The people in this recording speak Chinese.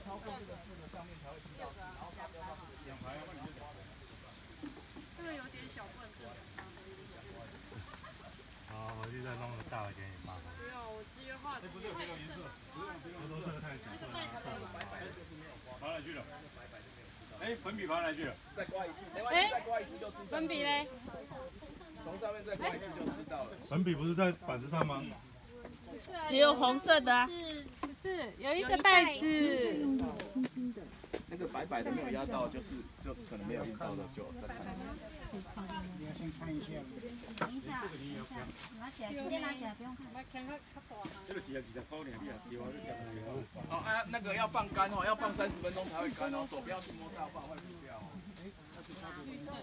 这个有点小笨重。 好，我就再弄个大的给你麻烦。 不用，我直接画。 不是这个颜色，这都色太小，不然它重白白的就是没有刮。跑哪去了？哎，粉笔跑哪去了？ 再刮一次，没关系，再刮一次就吃。 粉笔嘞？ 从上面再刮一次就吃到了。 粉笔不是在板子上吗？ 只有红色的啊。 是有一个袋子。 那个白白的没有压到，就可能没有印到的就再看。 你要先看一下。 等一下，拿起来，直接拿起来，不用看。 这个几啊高点啊， 哦啊，那个要放干哦，要放30分钟才会干哦，手不要去摸到，不然会糊掉哦。